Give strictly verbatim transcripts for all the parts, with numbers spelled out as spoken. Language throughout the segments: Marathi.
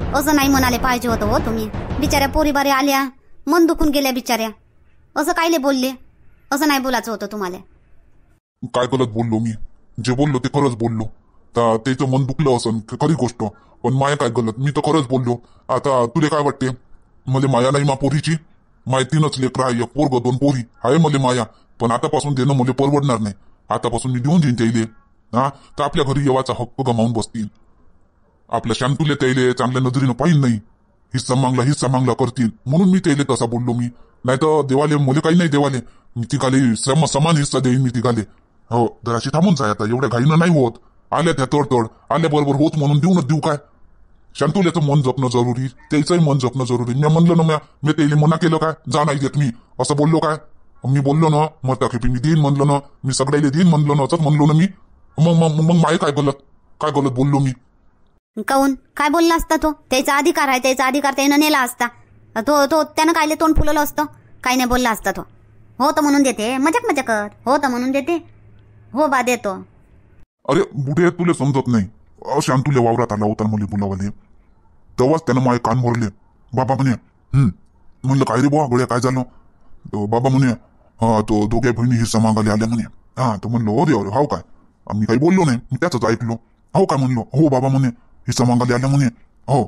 असं नाही म्हणाले पाहिजे होतं हो तुम्ही. बिचाऱ्या पोरी बारे आल्या, मन दुखून गेल्या बिचाऱ्या. असं कायले बोलले? असं नाही बोलायचं होतं तुम्हाला. काय गलत बोललो मी? जे बोललो ते खरंच बोललो. तर त्याचं मन दुखलं असं खरी गोष्ट, पण माया काय गलत? मी तर खरंच बोललो. आता तुला काय वाटते? मला माया नाही मा पोरीची? माय तीनच लेकरं आहे, एक पोरग दोन पोरी आहे मला माया. पण आतापासून देणं मला परवडणार नाही. आतापासून मी देऊन जाईन त्याईले. हा तर आपल्या घरी येवाचा हक्क गमावून बसतील. आपल्या शांतुले त्याईले चांगल्या नजरेनं पाहिजे नाही. हिस्सा मागला हिस्सा मागला करतील, म्हणून मी त्याईले तसा बोललो मी. नाही तर देवाले मुले काही नाही देवाले, मी तिघाले सम समान हिस्सा देईन मी तिघाले. हो जराशी थांबून जाय आता, एवढ्या घाईनं नाही होत. आल्या त्या तडतड आल्या बरोबर होत म्हणून देऊनच देऊ काय? शांतुल्याचं मन जपणं जरुरी, त्याचंही मन जपणं जरुरी. मी म्हणलं ना म्या मी त्याला मना केलं काय? जा नाही देत मी असं बोललो काय? मी बोललो ना मग त्या मी देईन म्हणलं ना, मी सगळ्याला देईन म्हणलो ना, असंच म्हणलो ना मी. मग मग मग माय काय गलत? काय गलत बोललो मी? काऊन काय बोलला असता तो? त्याचा अधिकार आहे, त्याचा अधिकार त्यानं नेला असता. तो तो त्यानं कायले तोंड फुलवलं असतं? काय नाही बोलला असता तो. हो तर म्हणून देते, मजाक मजाक कर. हो तर म्हणून देते, हो बा देतो. अरे बुढे तुला समजत नाही. शांतुल्या वावरात आला होता मुली बोलावले, तेव्हाच त्यानं माय कान भरले. बाबा म्हणे हम्म म्हणलं काय रे बुवा गड्या काय झालं? बाबा म्हणे हा तो दोघ्या बहिणी हिस्सा मागायला आल्या म्हणे. हा तर म्हणलो अरे अरे हाव काय? मी काही बोललो नाही, मी त्याच ऐकलो. हो काय म्हणलो? हो बाबा म्हणे हिस्सा मागायला आल्या म्हणे. हो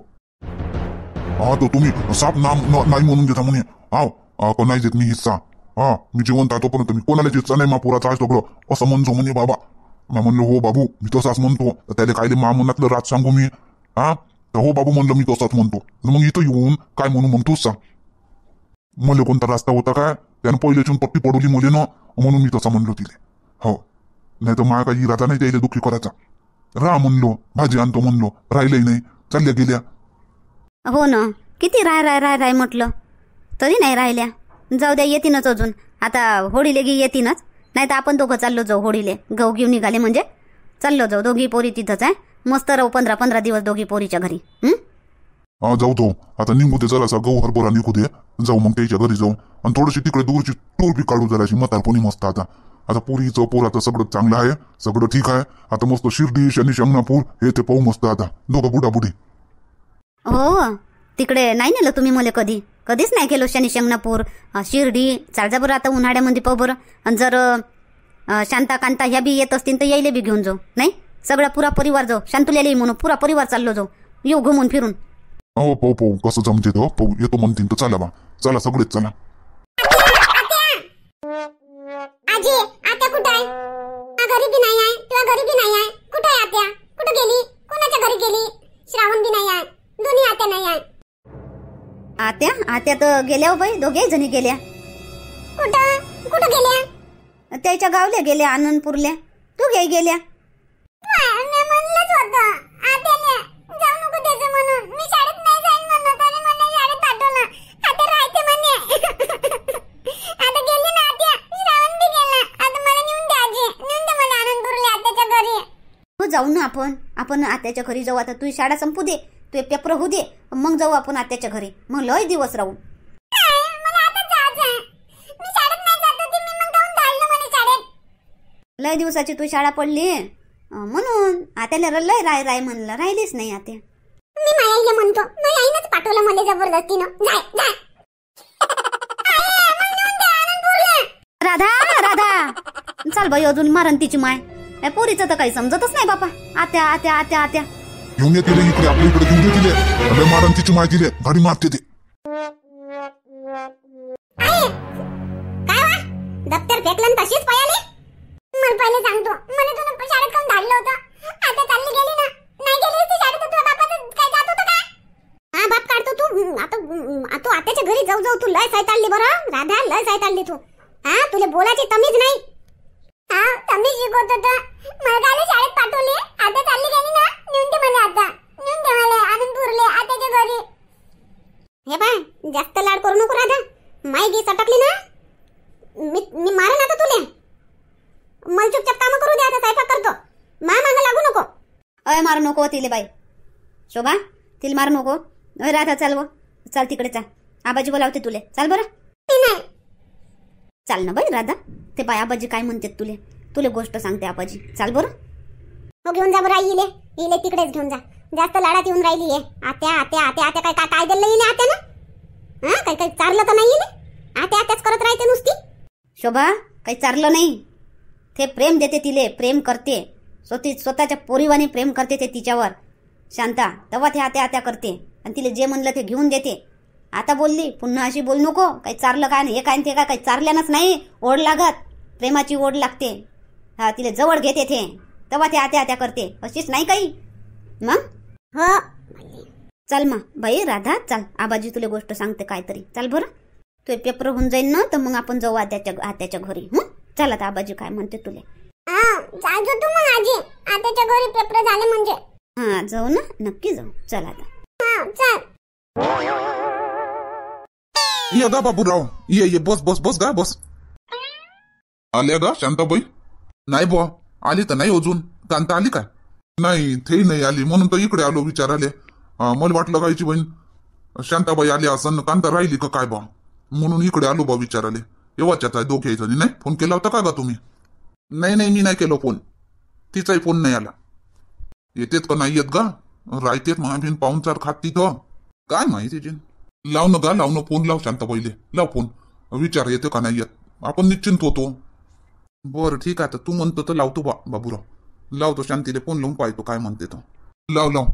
हा तो तुम्ही साप नाम नाही म्हणून देता म्हणे. हाव नाही देत मी हिस्सा. हा मी जिवंत आहे तोपर्यंत मी कोणाला हिस्सा नाही, मा पुराचा आहे सगळं असं म्हणतो म्हणे बाबा. मी म्हणलो हो बाबू मी तसाच म्हणतो. त्याला काय मा मनातलं राज सांगू मी? हा तर हो बाबू म्हणलं मी तसाच म्हणतो. मग इथं येऊन काय म्हणू मग तूच सांग. मला कोणता रस्ता होता काय? त्यानं पहिल्याची पट्टी पडवली मुले ना, म्हणून मी तसा म्हणलो तिले. हो नाही तर माया काही इरादा नाही त्याला दुःखी करायचा. रा म्हणलो भाजी आणतो म्हणलो, राहिलंही नाही, चालल्या गेल्या. हो ना, किती राय राय राय राय म्हटलं तरी नाही राहिल्या. जाऊ द्या, येतीनच अजून. आता होळीले गी येतीनच. नाही तर आपण दोघं चाललो जाऊ होळीले. गहू घेऊन निघाले म्हणजे चाललो जाऊ. दोघी पोरी तिथंच आहे, मस्त राहू पंधरा पंधरा दिवस दोघी पोरीच्या घरी. हम्म हा जाऊ तो आता निघू दे जरासा, गहू हरभरा निघू दे, जाऊ मग त्याच्या घरी जाऊ. आणि थोडीशी तिकडे दूरची टूर बी काढू जराशी म्हातारपणी मस्त. आता आता पुरीचं पोराचं सगळं चांगलं आहे, सगळं ठीक आहे. आता मस्त शिर्डी शनी शिंगणापूर हे ते पाहू मस्त. आता दोघं बुडा बुडी. हो तिकडे नाही नेलं तुम्ही मला कधी? कधीच नाही गेलो शनी शिंगणापूर शिर्डी. चाल जा बरं आता उन्हाळ्यामध्ये पाहू बरं. आणि जर शांता कांता ह्या बी येत असतील तर यायले बी घेऊन जाऊ. नाही सगळा पुरा परिवार जाऊ. शांतुल्यालाही म्हणू पुरा परिवार चाललो जाऊ, येऊ घुमून फिरून. हो पाहू पाहू कसं जमते तो पाहू. येतो म्हणतील तर चला बा, चला सगळेच चला. आजी आत्या कुठे आहे? घरी बी नाही आहे, तुझ्या घरी बी नाही आहे. कुठे आहे आत्या? कुठे गेली? कोणाच्या घरी गेली? श्रावण बी नाही आहे, दोन्ही आत्या नाही आहे. आत्या आत्या तर गेल्या हो बाई, दोघे जणी गेल्या. कुठं कुठं गेल्या? त्याच्या गावल्या गेल्या, आनंदपूरल्या. तू घे गेल्या. मी म्हणलंच होतं आत्याने जाऊ नको त्याचं म्हणून. मी शाळेत नाही जाईन म्हणत आणि मला शाळेत पाठवलं. आता राहते म्हणे. आता गेली ना आत्या, श्रावण बी गेला. आता मला नेऊन द्या आजी, नेऊन द्या मला आनंदपूरला आत्याच्या घरी. हो जाऊ ना आपण. आपण आत्याच्या घरी जाऊ. आता तुझी शाळा संपू दे, तू पेपर होऊ दे, मग जाऊ आपण आत्याच्या घरी. मग लय दिवस राहू. मला आता जायचं आहे. मी शाळेत नाही जात होती, मी मग जाऊन धाडलं मला शाळेत. लय दिवसाची तू शाळा पडली म्हणून आत्याला लय राय राय म्हणलं, राहिलीच नाही आत्या. मी मायाईला म्हणतो, माझ्या आईनंच पाठवलं मला जबरदस्तीनं. जाय जाय. राधा राधा चाल बाई, अजून मारण तिची माय. पोरीचं तर काही समजतच नाही बापा. आत्या आत्या आत्या आत्या घेऊन ये तिले इकडे, आपल्या इकडे घेऊन ये तिले. अबे मारण तिची माय तिले, गाडी मारते ते. काय वा दप्तर फेकलं तशीच पळाली? मला पहिले सांगतो, मला तुला शाळेत कोण धाडलं होतं? आता चालली गेली ना, नाही गेली ती शाळेत, तुझ्या बापाचं काय जात होतं काय? हा बाप काढतो तू. आता तू आत्याच्या घरी जाऊ जाऊ तू लय सायताळली बरं राधा, लय सायताळली तू. हा तुला बोलायची तमीज नाही. हा तमीज शिकवत होतं. मला शाळेत पाठवली, आता चालली गेली ना, नेऊन दे मला आता, नेऊन दे मला आनंदपूरले आत्याच्या घरी. हे बाय जास्त लाड करू नको राधा. माई गी सटकली ना, मी मी मारेन आता तुले. मला चुपचाप काम करू दे, आता स्वयंपाक करतो. मा मागं लागू नको. अय मारू नको तिले बाई. शोभा तिला मारू नको. अय राधा चाल व चाल तिकडे चाल. आबाजी बोलावते तुले, चाल बरं. नाही चाल ना बाई राधा. ते बाय आबाजी काय म्हणतात तुले, तुले गोष्ट सांगते आबाजी. चाल बरं. हो घेऊन जा बरं आई. इले इले तिकडेच घेऊन जा. जास्त लाडात येऊन राहिली आहे. आत्या आत्या आत्या आत्या काय काय काय दिलं येईल आत्या ना? हा काही काही चारलं तर नाही येईल. आत्या आत्याच करत राहते नुसती. शोभा काही चारलं नाही. ते प्रेम देते तिले, प्रेम करते. स्वतः स्वतःच्या पोरीवाने प्रेम करते ते तिच्यावर. शांता तेव्हा ते आत्या आत्या करते आणि तिला जे म्हणलं ते घेऊन देते. आता बोलली पुन्हा अशी बोल नको. काही चारलं काय नाही, हे काय ते काय काही चारल्यानंच नाही ओढ लागत. प्रेमाची ओढ लागते. हा तिला जवळ घेते ते तेव्हा ते आत्या आत्या करते. अशीच नाही काही मग. हो चल मग बाई राधा चल, आबाजी तुला गोष्ट सांगते काहीतरी. चल बरं, तू पेपर होऊन जाईल ना तर मग आपण जाऊ आत्याच्या आत्याच्या घरी. हं चल आता आबाजी काय म्हणते तुले. हा जायचो तू मग आजी आत्याच्या घरी पेपर झाले म्हणजे. हा जाऊ ना, नक्की जाऊ. चल आता. हा चल. ये गा बाबूराव, ये ये बस बस बस गा बस. आल्या गा शांताबाई? नाही बुवा आली तर नाही अजून. कांता आली काय? नाही ते नाही आली म्हणून तर इकडे आलो विचाराले. मला वाटलं गायची बहीण शांताबाई आली असं कांता राहिली का काय बा, म्हणून इकडे आलो बा विचाराले. येवाच्याच आहे दोघे जणी. नाही फोन केला होता का गा तुम्ही? नाही नाही मी नाही केलो फोन. तिचाही फोन नाही आला. येतेत का नाही येत गा? राहतेत महाबीन पाहुणचार खात तिथं काय माहिती जी. लाव ना गा लाव ना फोन लाव शांताबाईले. लाव फोन विचार येते का नाही येत. आपण निश्चिंत होतो. बरं ठीक आहे तू म्हणतो तर लावतो बा बाबूराव. लावतो शांतीले फोन लावून पाहतो काय म्हणते तो. लाव लाव.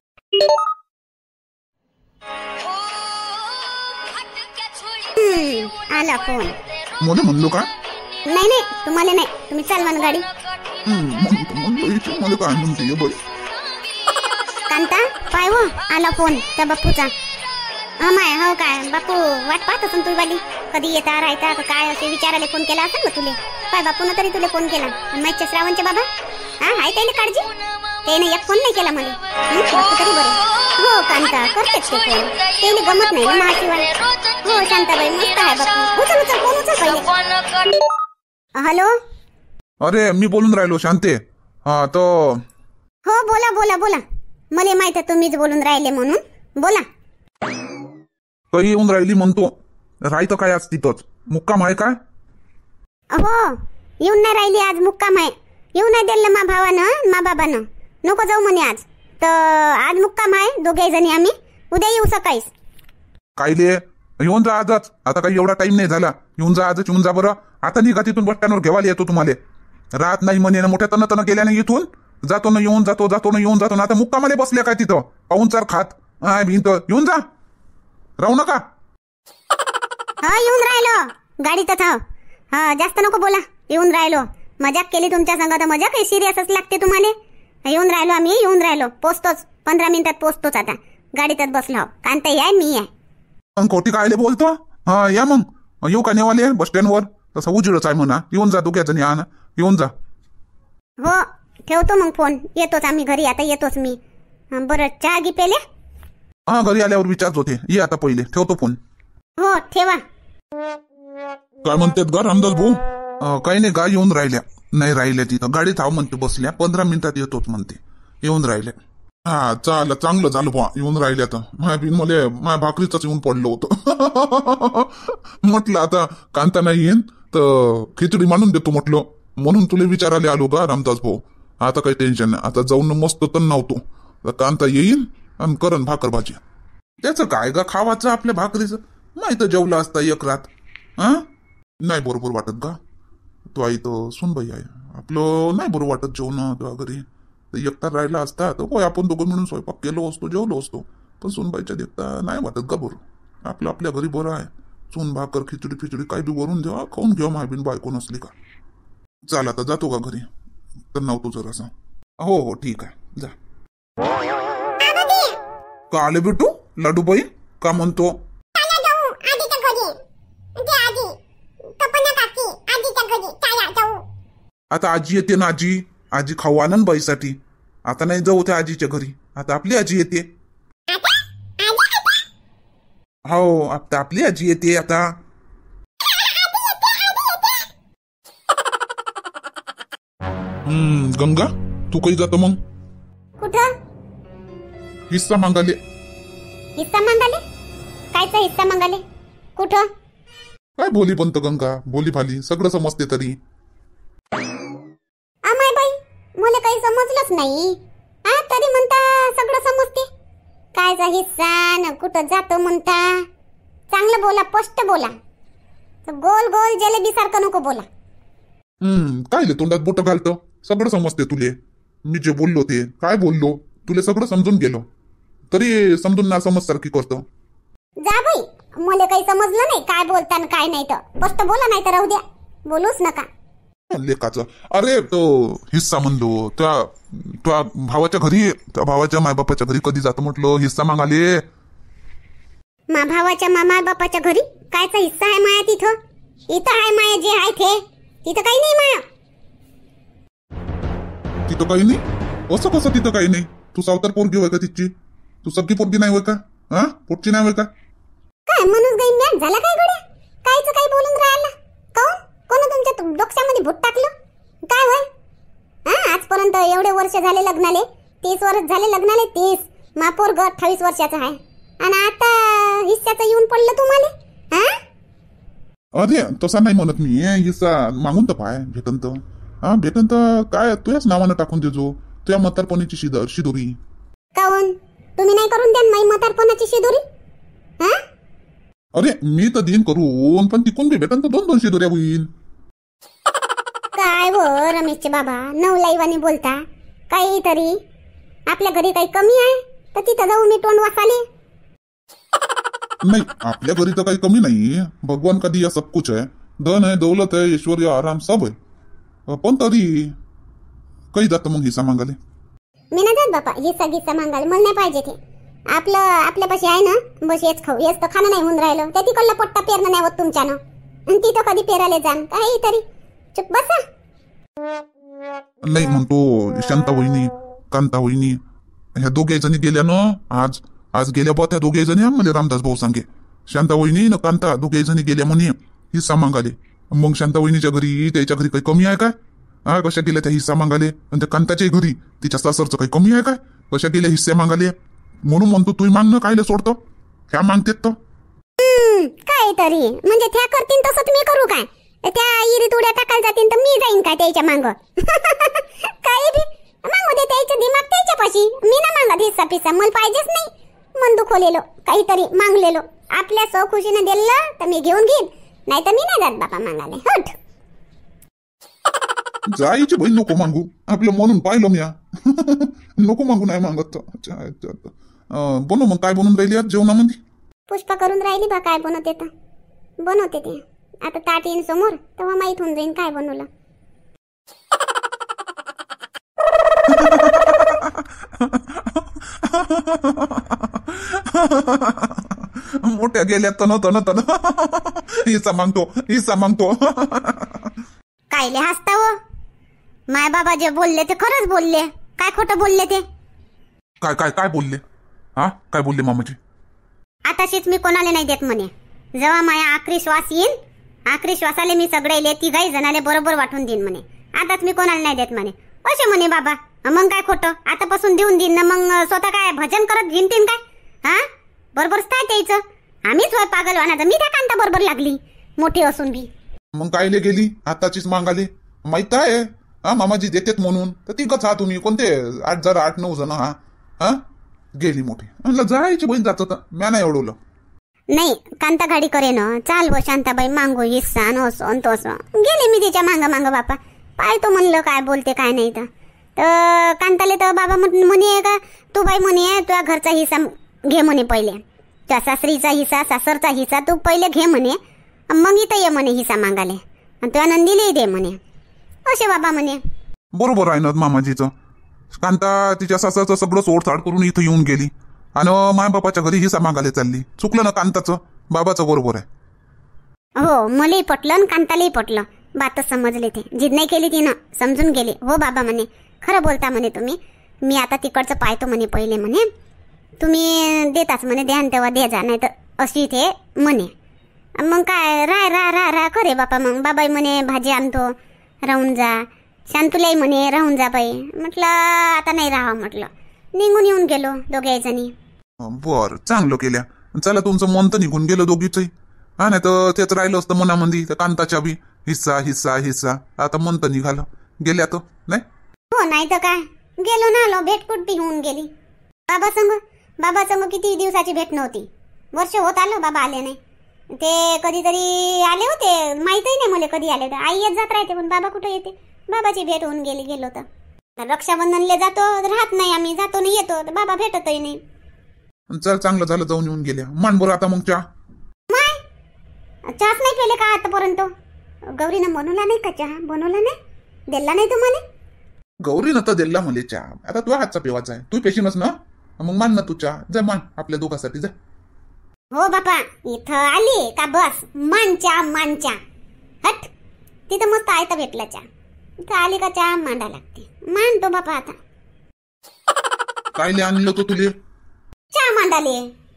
आला फोन. मला म्हणलो का? नाही नाही तुम्हाला नाही, तुम्ही चालवा ना गाडी. मला काय म्हणते बाई. कांता पाय हो आला फोन त्या बापूचा. हा माय हो काय बापू वाट पाहत असून तुझी वाली कधी येता राहता का काय असे विचारायला फोन केला असेल ना तुले. पाय बापून तरी तुले फोन केला. माहिती श्रावणचे बाबा हा हाय त्याने काळजी. त्याने एक फोन नाही केला मला. बापू तरी बरे. हो कांता करतेच ते फोन. त्याने गमत नाही ना महाशिवाय. हो शांताबाई मस्त आहे बापू. उचल उचल फोन उचल पहिले. हॅलो. अरे मी बोलून राहिलो शांते. हा तो हो बोला बोला बोला. मला माहित आहे तुम्हीच बोलून राहिले म्हणून. बोला. काही येऊन राहिली म्हणतो. राहतं काय आज तिथंच मुक्काम आहे काय? हो येऊन नाही राहिली आज मुक्काम आहे. येऊन नाही दिलं मा भावानं मा बाबानं. नको जाऊ म्हणे आज. तर आज मुक्काम आहे दोघे जणी आम्ही. उद्या येऊ सकाळीच. कायले येऊन जा आजच. आता काही एवढा टाइम नाही झाला. येऊन जा आजच येऊन जा बरं. आता निघा तिथून बस स्टँडवर घेवायला येतो तुम्हाला. राहत नाही म्हणे ना मोठ्या तन तन गेल्याने इथून जातो ना येऊन जातो जातो ना येऊन जातो ना. आता मुक्कामाले बसले काय तिथं पाहुणचार खात. हा भिंत येऊन जा राहू नका. हा येऊन राहिलो गाडीतच. हा हा जास्त नको बोला. येऊन राहिलो. मजाक केली तुमच्या संग तर मजाक काही सिरियसच लागते तुम्हाला. येऊन राहिलो आम्ही येऊन राहिलो. पोचतोच पंधरा मिनिटात पोचतोच. आता गाडीतच बसलो. कांता आहे मी आहे. खोटी कायले बोलतो. हा या मग येऊ का नेवाले बस स्टँडवर. तसं उजिडच आहे म्हणा. येऊन जा दोघ्या जणी. हा ना येऊन जा. हो ठेवतो मग फोन. येतोच आम्ही घरी आता येतोच मी. बरं चहा घे पेले. हा घरी आल्यावर विचारत होते. ये आता पहिले ठेवतो फोन. हो ठेवा. काय म्हणतात गा रामदास भाऊ? काही नाही गा येऊन राहिल्या. नाही राहिल्या तिथं गाडी थांब म्हणते बसल्या. पंधरा मिनिटात येतोच म्हणते. येऊन राहिल्या. हा चाल चांगलं झालं बा येऊन राहिल्या. तर माझ्या मला माझ्या भाकरीच येऊन पडलं होतं. म्हटलं आता कांता नाही येईन तर खिचडी मांडून देतो म्हटलं. म्हणून तुला विचारायला आलो का रामदास भाऊ. आता काही टेन्शन नाही. आता जाऊन मस्त तर नव्हतो. कांता येईन आणि करण भाकर भाजी. त्याचं काय गा खावाचं आपल्या भाकरीचं. माहित जेवला असता एक रात. हा नाही बरोबर वाटत का? तो आई तर सुनबाई आहे. आपलं नाही बरोबर वाटत जेवण तुझ्या घरी. एकटा राहिला असता तर होय आपण दोघं मिळून स्वयंपाक केलो असतो जेवलो असतो. पण सुनबाईच्या देखता नाही वाटत का बरं. आपलं आपल्या घरी बरं आहे. चून भाकर खिचडी फिचडी काही बी वरून द्या खाऊन घ्या. मायबीन बायको नसली का. चाल आता जातो का घरी तर नव्हतो जरासा. हो हो ठीक आहे जा. का आले बेटू लाडूबाई का म्हणतो? आता आजी येते ना. आजी आजी खाऊ आनंद बाईसाठी. आता नाही जाऊ त्या आजीच्या घरी. आता आपली आजी येते. हो आता आपली आजी येते आता. हम्म गंगा तू काही जातो मग? कुठं? हिस्सा मागाले. हिस्सा मागाले? कायचा हिस्सा मागाले? कुठं? काय बोली बनत गंगा. बोली भाली सगळं समजते तरी. अमाय बाई मला काही समजलंच नाही. हा तरी म्हणता सगळं समजते. कायचा हिस्सा न कुठं जातो म्हणता. चांगलं बोला, स्पष्ट बोला. गोल गोल जलेबी सारखं नको बोला. हम्म काय ले तोंडात बोट घालतं. सगळं समजते तुले. मी जे बोललो ते काय बोललो तुले सगळं समजून गेलो, तरी समजून ना समज सारखी करतो. जा बाई, मला काही समजलं नाही काय बोलता न काय नाही. तर स्पष्ट बोला, नाही तर राहू द्या, बोलूच नका. लेकाचं अरे तो हिस्सा म्हणलो त्या त्या भावाच्या घरी, त्या भावाच्या मायबापाच्या घरी कधी जातो म्हटलं हिस्सा मागाले. मा भावाच्या मामा बापाच्या घरी कायचा हिस्सा आहे माया तिथं? इथं आहे माया जे आहे ते. तिथं काही नाही माया. तिथं काही नाही? असं कसं तिथं काही नाही? तू सावतर पोरगी होय का तिची? तू सगळी पोरगी नाही होय का? हा पोटची नाही होय का? काय म्हणून गई मॅच झाला काय गड्या? कायचं काही बोलून राहिला? काऊन? कोण तुमच्या डोक्यामध्ये भूत टाकलं? काय होय? हा आजपर्यंत एवढे वर्ष झाले लग्नाले, तीस वर्ष झाले लग्नाले. तीस मा पोरग अठ्ठावीस वर्षाचा आहे आणि आता हिस्साचं येऊन पडलं तुम्हाला. हा अरे तसा नाही म्हणत मी. हिस्सा मागून तर पाय भेटन तर. हा भेटन तर काय तुझ्याच नावानं टाकून देजो तुझ्या म्हातारपणीची शिदर शिदोरी. काऊन तुम्ही नाही करून द्या माई म्हातारपणाची शिदोरी? हा अरे मी तर दिन करून, पण तिकून बी भेटन तर दोन दोन शिदोऱ्या होईल. काय हो रमेशचे बाबा, नवलाईवानी बोलता. काहीतरी आपल्या घरी काही कमी आहे तर तिथं जाऊ मी तोंड वाचाले. नाही आपल्या घरी तर काही कमी नाही. भगवान का दिया सब कुछ है. धन है, दौलत है, ऐश्वर्य, आराम सब है. पण तरी काही जातं मग हिस्सा मागाले. मी नाही जात बापा हिस्सा गिस्सा मागायला. मला नाही पाहिजे ते. आपलं आपल्यापाशी आहे ना, बस हेच खाऊ. हेच तर खाणं नाही होऊन राहिलं. त्या तिकडला पट्टा पेरणं नाही होत तुमच्यानं, आणि तिथं कधी पेरायला जाण काहीतरी. चुप बसा. नाही म्हणतो शांता वहिनी, कांता वहिनी ह्या दोघे जणी गेल्या ना. आज आज गेल्या बा त्या दोघे जणी. म्हणजे रामदास भाऊ सांगे शांता वहिनी न कांता दोघे जणी गेल्या म्हणे हिस्सा मागाले. मग शांता वहिनीच्या घरी त्याच्या घरी काही कमी आहे काय? हा कशा गेल्या त्या हिस्सा मागाले? आणि त्या कांताच्या घरी तिच्या सासरचं काही कमी आहे काय? कशा गेल्या हिस्से मागाले? म्हणून म्हणतो तू मागणं कायले सोडतो. ह्या मागतेत तर काहीतरी म्हणजे त्या करतीन तसंच मी करू काय? त्या इरीत उड्या टाकायला जातीन तर मी जाईन काय त्याच्या मांग? काही बी मागू दे त्याचं दिमाग त्याच्यापाशी. मी ना मागत हिस्सा पिस्सा, मला पाहिजेच नाही. मन दुखवलेलो काहीतरी मागलेलो. आपल्या सौखुशीने दिलं तर मी घेऊन घेईन, नाही तर मी नाही जात बापा मागाले. हट जायची बहीण नको मागू. आपलं म्हणून पाहिलं मी. नको मागू नाही मागत. बनव मग काय बनवून राहिली आज जेवणामध्ये? पुष्पा करून राहिली बा. काय बनवते तर बनवते ते. आता ताट येईन समोर तेव्हा माहित होऊन जाईन काय बनवलं. मोठ्या गेल्या तन तन तन हिस्सा मागतो हिस्सा मागतो. कायले हसता हो? माय बाबा जे बोलले ते खरंच बोलले, काय खोटं बोलले ते? काय काय काय बोलले? हा काय बोलले मामाजी? आताशीच मी कोणाला नाही देत म्हणे. जेव्हा माया आखरी श्वास येईन, आखरी श्वासाले मी सगळे तिघाही जणाले बरोबर वाटून देईन म्हणे. आताच मी कोणाला नाही देत म्हणे. असे म्हणे बाबा. मग काय खोटं? आतापासून देऊन देईन ना. मग स्वतः काय भजन करत घेईन काय? हा बरोबरच काय द्यायचं? आम्हीच होय पागल वाणाचं. मी त्या कांता बरोबर लागली मोठी असून बी. मग कायले गेली आताचीच मागाले? माहित आहे हा मामाजी देतेत म्हणून. तर तिघच हा तुम्ही कोणते आठ जरा आठ नऊ जण. हा हा गेली मोठी. म्हणलं जायची बहीण जात होता. म्या नाही एवढवलं. नाही कांता गाडी करे ना. चाल व शांताबाई मागू हिस्सा न असं तो असं. गेले मी तिच्या मांग मांग बापा. पाहतो म्हणलं काय बोलते काय नाही. तर तर कांताले तर बाबा म्हणे का तू बाई म्हणे तुझ्या घरचा हिस्सा घे म्हणे पहिले. त्या सासरीचा हिस्सा सासरचा हिस्सा तू पहिले घे म्हणे. मग इथं ये म्हणे हिस्सा मागाले. आणि तुझ्या नंदीलाही दे म्हणे. असे बाबा म्हणे. बरोबर आहे ना मामाजीचं. कांता तिच्या सासरचं सगळं सोडसाड करून इथं येऊन गेली आणि माय बापाच्या घरी हिस्सा मागायला चालली. चुकलं ना कांताचं? बाबाचं बरोबर आहे. हो मलाही पटलं आणि कांतालाही पटलं. बातच समजले ते. जिद नाही केली तिनं, समजून गेले. हो बाबा म्हणे खरं बोलता म्हणे तुम्ही. मी आता तिकडचं पाहतो म्हणे पहिले म्हणे. तुम्ही देताच म्हणे ध्यान तेव्हा दे जा, नाही तर अशी ते म्हणे. मग काय राय रा रा रा करे बापा. मग बाबाई म्हणे भाजी आणतो राहून जा. शांतुलाई म्हणे राहून जा बाई. म्हटलं आता नाही राहा म्हटलं. निघून येऊन गेलो दोघे जणी. बर चांगलं केल्या. चला तुमचं मन तर निघून गेलं दोघीचंही. हा नाही तर तेच राहिलं असतं मनामध्ये. तर कांताच्या बी हिस्सा हिस्सा हिस्सा. आता मन तर निघालं. गेल्या तर नाही हो नाही तर काय गेलो ना आलो, भेटकुट बी होऊन गेली. बाबा संग बाबा संग किती दिवसाची भेट नव्हती. वर्ष होत आलं बाबा आले नाही. ते कधीतरी आले होते, माहीतही नाही मला कधी आले होते. आई येत जात राहते पण बाबा कुठे येते. बाबाची भेट होऊन गेली. गेलो तर रक्षाबंधनले जातो, राहत नाही आम्ही, जातो नाही येतो, तर बाबा भेटतही नाही. चल चांगलं झालं जाऊन येऊन गेल्या. मान बरं आता मग चहा. माय चहाच नाही पेले का आतापर्यंत? गौरीनं बनवला नाही का चहा? बनवला नाही, दिला नाही तुम्हाला? गौरीनं तर दिला मला चहा. आता तुझ्या हातचा पिवाचा आहे, तू पेशीनच ना, मग मान ना तू चहा. जा मान आपल्या दोघांसाठी जा. हो बापा, इथं आली का बस मानच्या मानच्या हट. तिथं मस्त आयता भेटला चहा. इथं आली का चहा मांडा लागते. मांडतो बापा आता. कायले आणलं तो तुले? चहा मांडाले.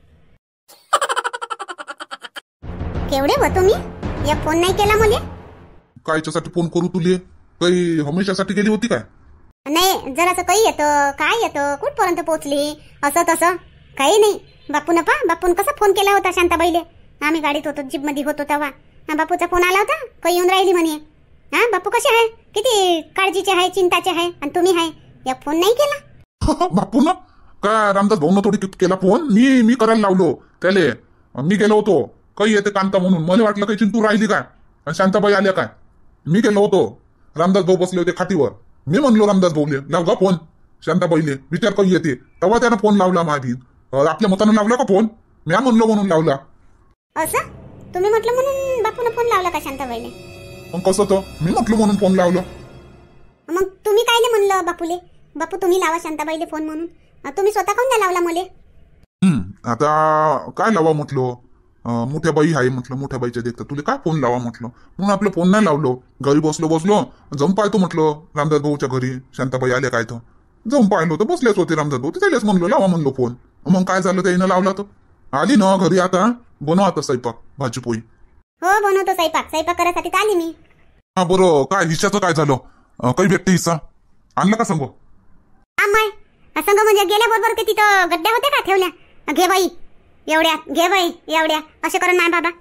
केवढे हो तुम्ही? एक फोन नाही केला मला? कायच्यासाठी फोन करू तुले? काही हमेशासाठी गेली होती काय? नाही, जरासं काही येतं, काय येतं, कुठपर्यंत पोहोचली, असं तसं काही नाही. बापून पा बापून कसा फोन केला होता शांताबाईले? आम्ही गाडीत होतो, जीप मध्ये होतो तेव्हा बापूचा फोन आला होता. काही येऊन राहिली म्हणे. हा बापू कसे आहे? किती काळजीचे आहे, चिंताचे आहे, आणि तुम्ही आहे. एक फोन नाही केला? बापू ना काय रामदास भाऊ थोडी केला फोन. मी मी करायला लावलो त्याले. मी गेलो होतो काही येते कांता म्हणून. मला वाटलं काही चिंतू राहिली काय आणि शांताबाई आल्या काय. मी गेलो होतो, रामदास भाऊ बसले होते खाटीवर. मी म्हणलो रामदास भाऊले लाव गा फोन शांताबाईले, विचार काही येते. तेव्हा त्यानं फोन लावला. माझी आपल्या मतानं लावला का फोन? मी म्हणलो म्हणून लावला. असं तुम्ही म्हटलं म्हणून बापून फोन लावला का शांताबाईले? मग कसं तर मी म्हटलं म्हणून फोन लावलं. मग तुम्ही कायले म्हणलं बापूले, बापू तुम्ही लावा शांताबाईले फोन म्हणून? तुम्ही स्वतः कोण नाही लावला मले? हम्म आता काय लावा म्हटलं, मोठ्या बाई आहे म्हटलं, मोठ्या बाईच्या देखता तुला काय फोन लावा म्हटलं, म्हणून आपलं फोन नाही लावलो. घरी बसलो बसलो जाऊन पाहतो म्हटलं रामदास भाऊच्या घरी शांताबाई आल्या काय. तर जाऊन पाहिलो तर बसलेच होते रामदास भाऊ. त्यालाच म्हणलो लावा म्हणलो फोन. मग काय झालं, त्यानं लावला तर आली ना घरी. आता बनव आता स्वयंपाक, भाजी पोळी. हो बनवतो स्वयंपाक. स्वयंपाक करायसाठी आली मी. हा बरं, काय हिश्श्याचं काय झालं? काही भेटते हिस्सा आणला का सांगू? आम्हाय संग म्हणजे गेल्याबरोबर ते तिथं गड्ड्या होत्या का ठेवल्या? घे बाई एवढ्या, घे बाई एवढ्या, असे करून नाही बाबा.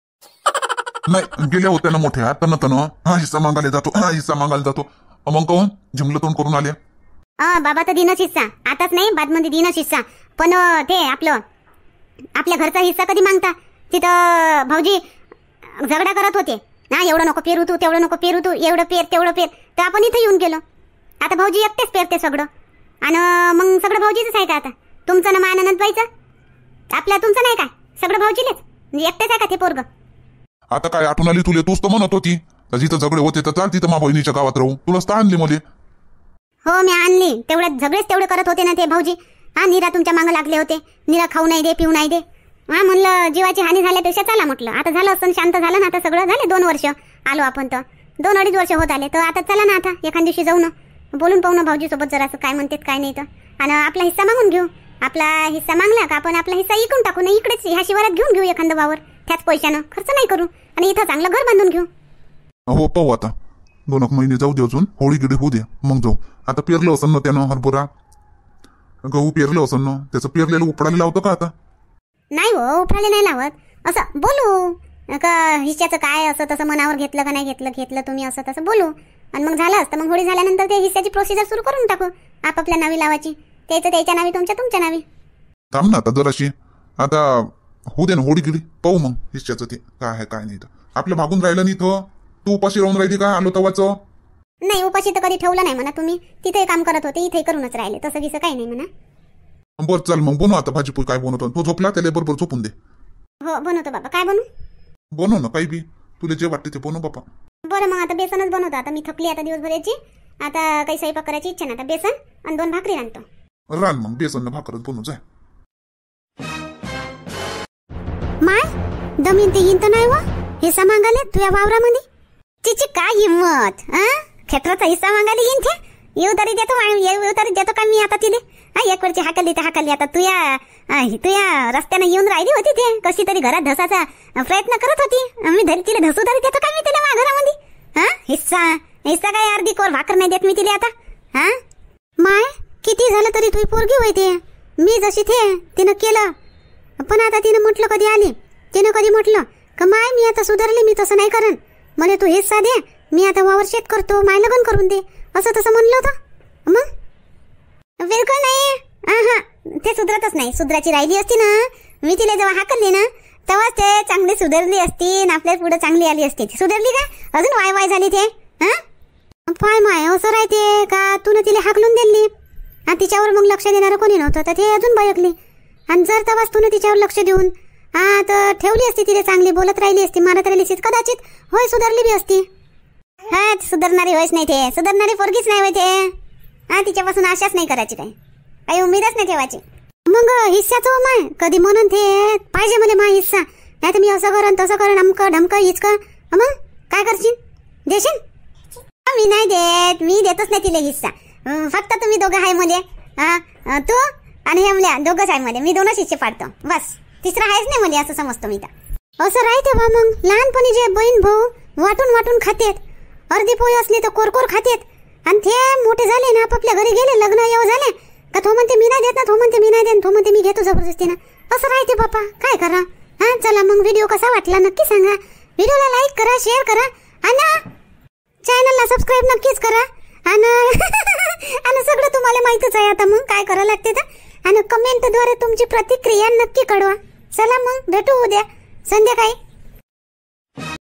नाही गेल्या होत्या ना मोठ्या तन तन. हा हिस्सा मागायला जातो, हा हिस्सा मागायला जातो. मग कहून जिमलं तोंड करून आल्या. अ बाबा तर दिनच हिस्सा, आताच नाही बादमध्ये दिनच हिस्सा. पण ते आपलं आपल्या घरचा हिस्सा कधी मागता? तिथं भाऊजी झगडा करत होते. हा एवढं नको पेरू तू, तेवढं नको पेरू तू, एवढं पेर तेवढं पेर. तर आपण इथं येऊन गेलो. आता भाऊजी एकटेच पेरते सगळं, आणि मग सगळं भाऊजीच आहे का? आता तुमचं ना माननंद व्हायचं आपल्या, तुमचं नाही काय? सगळं भाऊजीलेच, म्हणजे एकटेच आहे का ते पोरग? आता काय आठवण आली तुले? तूच तर म्हणत होती जिथं झगडे होते तर चाल तिथं मा बहिणीच्या गावात राहू. तुलाच तर आणली मुले. हो मी आणली. तेवढ्यात झगडेच तेवढे करत होते ना ते भाऊजी. हा निरा तुमच्या मागं लागले होते. निरा खाऊ नाही दे, पिऊ नाही दे. हा म्हणलं जीवाची हानी झाल्यापेक्षा चला म्हटलं. आता झालं असं शांत झालं ना. आता सगळं झाले. दोन वर्ष आलो आपण तर, दोन अडीच वर्ष होत आले. तर आता चला ना, आता एखाद दिवशी जाऊ ना, बोलून पाहू ना भाऊजी सोबत जरासं काय म्हणतात काय नाही. तर आणि आपला हिस्सा मागून घेऊ. आपला हिस्सा मागला का आपण आपला हिस्सा इकून टाकू ना, इकडेच ह्या शिवारात घेऊन घेऊ एखादं वावर. त्याच पैशानं खर्च नाही करू, आणि इथं चांगलं घर बांधून घेऊ. हो पाहू आता, दोन एक महिने जाऊ दे अजून, होळी गिडी होऊ दे मग जाऊ. आता पेरलं असं ना त्यानं हरभरा गहू पेरलं असं ना, त्याचं पेरलेलं उपडायला लावतं का आता? नाही हो उपडायला नाही लावत. असं बोलू का हिस्साचं काय असं तसं मनावर घेतलं का नाही घेतलं, घेतलं तुम्ही असं तसं बोलू. आणि मग झालं असतं मग होळी झाल्यानंतर ते हिस्साची प्रोसिजर सुरू करून टाकू आपापल्या नावी लावायची. त्याचं त्याच्या नावी, तुमच्या तुमच्या नावी. थांब ना आता जराशी, आता होऊ दे ना होळी गिडी, पाहू मग हिस्साचं ते काय आहे काय नाही. तर आपलं भागून राहिलं नाही. तो तू उपाशी राहून राहिली का आलो तवाचं? नाही उपाशी तर कधी ठेवलं नाही म्हणा. तुम्ही तिथे काम करत होते, इथे करूनच राहिले. तसं गिसं काही नाही म्हणा. बरं चल मग बनव आता भाजी पोळी. काय बनवतो तो? झोपला त्याला बरोबर झोपून दे. हो बनवतो बाबा. काय बनवू? बनव ना काही बी, तुला जे वाटते ते बनव बापा. बरं मग आता बेसनच बनवतो. आता मी थकली आता दिवसभराची. आता काही स्वयंपाक करायची इच्छा नाही. आता बेसन आणि दोन भाकरी आणतो. रान मग बेसन भाकरच बनवू जाय. माय दमीन ते हिंत नाही वा हिस्सा मागायला तुझ्या वावरामध्ये. तिची काय हिंमत? हा क्षेत्राचा हिस्सा मागायला येईन ते. येऊ तरी देतो, येऊ तरी देतो का मी आता तिले? हा एक वेळची हाकली तर हाकली. आता तुया तुया रस्त्याने येऊन राहिली होती ते, कशी तरी घरात धसाचा प्रयत्न करत होती. मी धरी तिला धसू तरी देतो का मी तिला मा घरामध्ये? हा हिस्सा हिस्सा काय अर्धी कोर भाकर नाही देत मी तिला आता. हा माय किती झालं तरी तुझी पोरगी होते. मी जशी थे तिनं केलं, पण आता तिनं म्हटलं कधी आली, तिनं कधी म्हटलं का माय मी आता सुधारले, मी तसं नाही करन. मला तू हिस्सा दे, मी आता वावर शेत करतो, माय लग्न करून दे, असं तसं म्हणलं होतं. मग बिलकुल नाही. हा ते सुधरतच नाही. सुधराची राहिली असती ना, मी तिला जेव्हा हाकलली ना तेव्हाच ते चांगली सुधारली असती आणि आपल्या पुढे चांगली आली असती. सुधारली का? अजून वाय वाय झाली ते. हा पाय माय असं राहते का? तू ना तिला हाकलून दिली आणि तिच्यावर मग लक्ष देणारं कोणी नव्हतं तर ते अजून बयकली. आणि जर तेव्हाच तू तिच्यावर लक्ष देऊन हा तर ठेवली असती, तिला चांगली बोलत राहिली असती, मारत राहिली असती, कदाचित होय सुधारली बी असती. हा सुधारणारी होयच नाही ते. सुधारणारी पोरगीच नाही होय ते. हा तिच्यापासून आशाच नाही करायची, काही काही उमेदच नाही ठेवायची. मग हिस्साचं माय कधी म्हणून ते पाहिजे मला मा हिस्सा, नाही तर मी असं करन तसं करन अमकं ढमकं हिचकं. मग काय करशील? देशील? मी नाही देत, मी देतच नाही तिला हिस्सा. फक्त तुम्ही दोघं आहे मध्ये, हा तू आणि हेमल्या दोघंच आहे मध्ये. मी दोनच हिस्से पाडतो बस, तिसरा आहेच नाही मध्ये असं समजतो मी. तर असं राहते बा. मग लहानपणी जे बहीण भाऊ वाटून वाटून खातेत, अर्धी पोळी असली तर कोरकोर खातेत, आणि ते मोठे झाले ना आपापल्या घरी गेले, लग्न येऊ झाले का तो म्हणते मी नाही देत ना, तो म्हणते मी नाही देत, तो म्हणते मी घेतो जबरदस्तीनं. असं राहते बापा, काय करा. हा चला मग व्हिडिओ कसा वाटला नक्की सांगा. व्हिडिओला लाईक करा, शेअर करा आणि चॅनलला सबस्क्राईब नक्कीच करा. आणि आणि सगळं तुम्हाला माहितच आहे आता मग काय करावं लागते तर. आणि कमेंटद्वारे तुमची प्रतिक्रिया नक्की कळवा. चला मग भेटू उद्या संध्याकाळी.